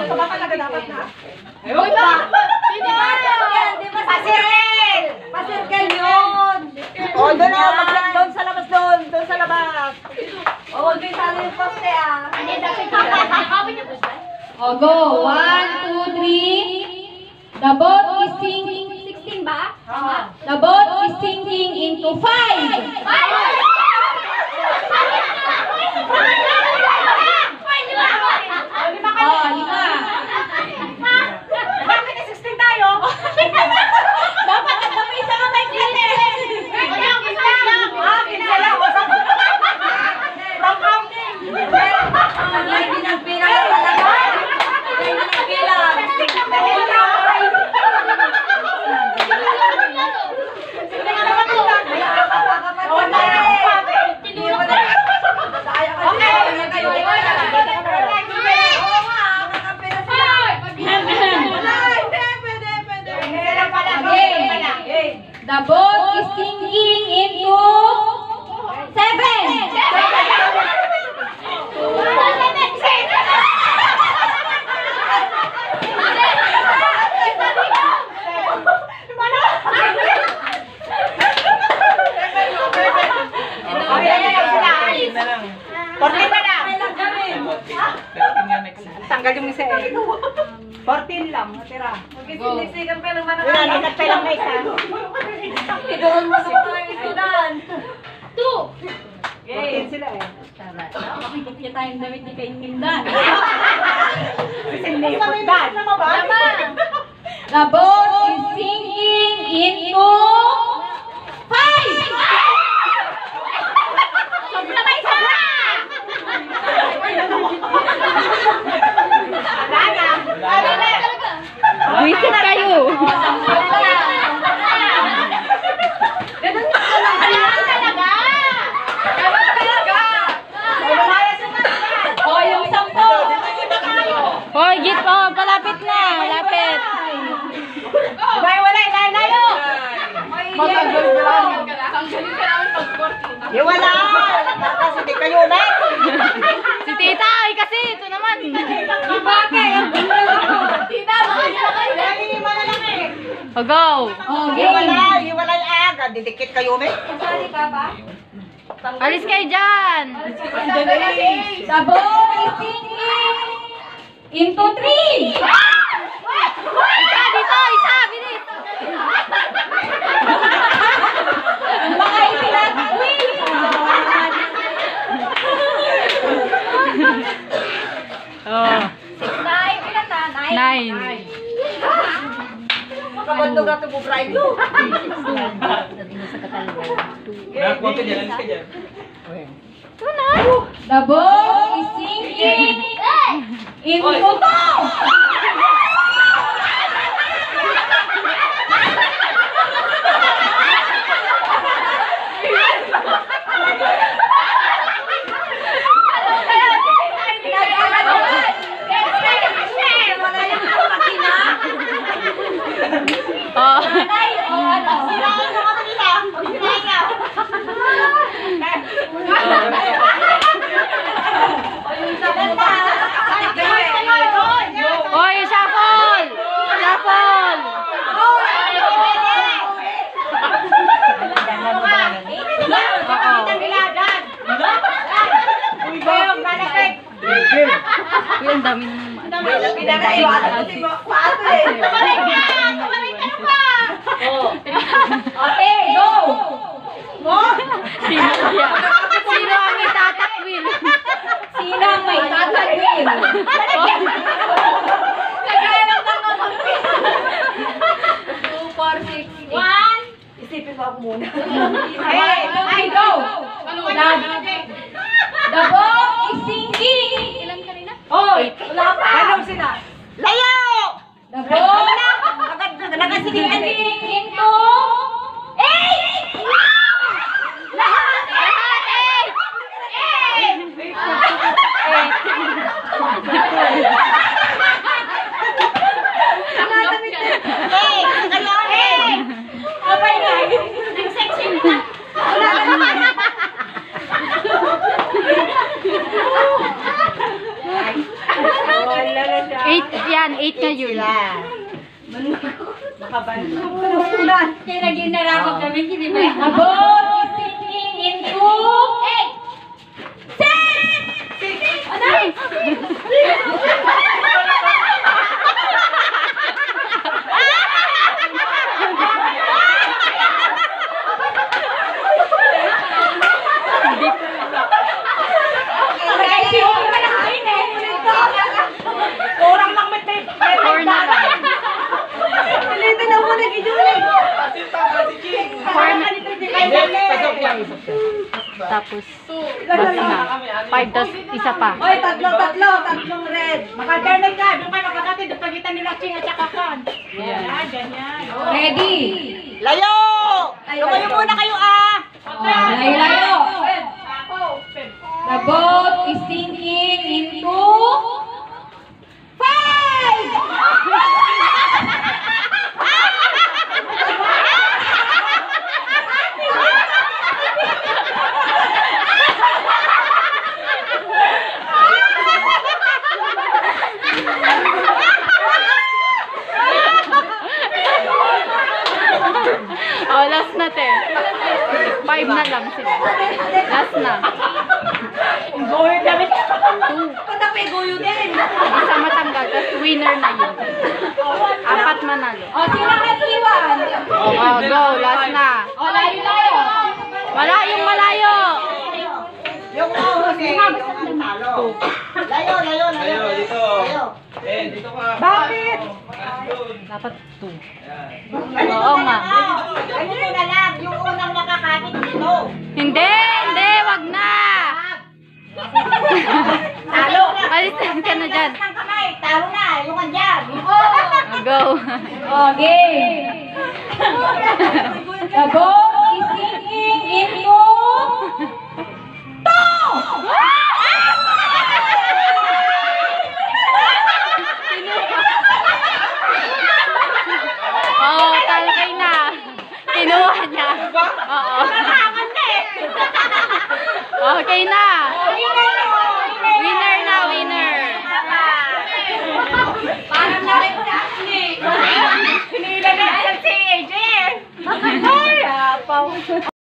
Baka talaga dapat na. Ewan ba? Di ba pasirkel? Pasirkel yun. O, doon o. Doon sa labas doon. Doon sa labas. O, doon sa yung poste ah. O, go. 1, 2, 3. The boat is sinking. 16 ba? The boat is sinking into 5. Oh, 5. Bakit na 16 tayo? Dapat at may isa ka may clinic. Pinsala. From counting. Hindi nagbilang talaga. Hindi nagbilang. The boat is sinking into 7. Tanggal yung isa eh. 14 lang, natira. Mag-isinisigan pa naman ang kanya. Pa lang na isa. Idoon mo sa mga isudan. 14 sila eh. Makikita tayong damit ni Kain Mindan. The boat is sinking into 5. Sobra na isa! Buisit kayo! O, yung 10. Hoy, git po, palapit na, malapit. Bay, wala, layo! Matanggal ka lang. Wala! Kasi di kayo na! Si Tita, ay kasi, ito naman. Bakit? Tita, Wala lang eh! O, go. O, Hiwalay agad. Didikit kayo na eh. Kasali ka ba? Alis kayo dyan. The boat is sinking into 3. Isa, dito, isa, bilis. Baka itinatawin. Oh. 6, 9, ilan na? 9. Kabandog natin po, Brian. Nakakunti dyan, alis ka dyan. The boat is sinking into 2. Oh. Oy, shuffle! Shuffle! Uy, ang dami Okay, go! Sino ang itatakwil? Sino ang may tatakwil? Naghanap ka naman. 2, 4, 6, 1. Isipin mo ako muna. Hey, go! The boat is sinking. Ilan kanina? Oy, wala pa. Anong sila? Layo! The boat Nakasigil ka sinking into 8. Lahat 8. yun. Makabalunan. Kaya naging narakot kami, hindi ba? The boat is sinking into 8, 6, Anay! Kurang lang may tape. Four na lang. Ulitin na muna kay Julie. Four na. Pasok yan. Tapos, basta na. 5 tas isa pa. Oy, tatlong red. Maka-alternate ka, doon ka nakakatid, doon kita nila Ching at saka Kan. Ayan. Ganyan. Ready? Layo! Lumayo muna kayo ah! Layo-layo. The boat is sinking into 5! Oh, last na te. 5 na lang sila. Last na. Goyo kami. 2. Patak may goyo din. Isa matanggal, tapos winner na yun. 4 manalo. O, sino ka iwan? Oh, go. Last na. O, layo-layo. Malayong malayo. Yung ahon eh. Yung talo. Layo. Layo, dito. Layo. Dito ka. Bakit? Dapat 2. Ayan. Oo nga. Ganyan na lang. Yung unang makakapit dito. Hindi, wag na. Talo. Alisan ka na dyan. Ang kamay. Talo na. Yung andyan. Go. Okay. The boat is sinking into 2! Oh, talakay na. Kinuha niya. Oo. Okay na. Winner na, winner. Parang na rin sa Ashley. Sinila na si AJ. Ay, apaw.